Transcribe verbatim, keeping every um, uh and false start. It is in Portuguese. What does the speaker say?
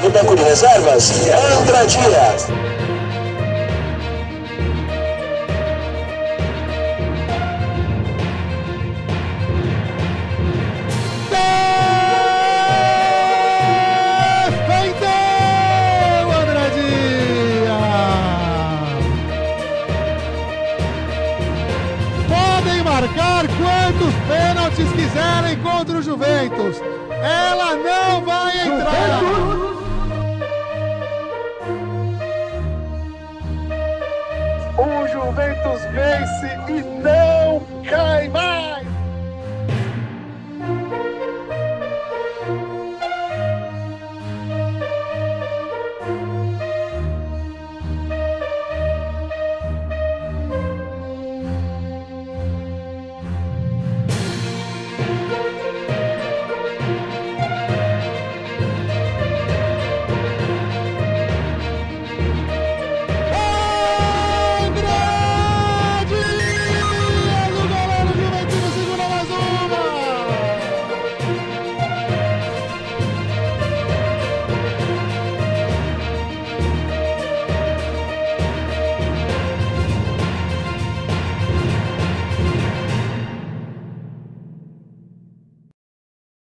No banco de reservas, André Dias. Marcar quantos pênaltis quiserem contra o Juventus, ela não vai entrar. O Juventus vence e não cai mais.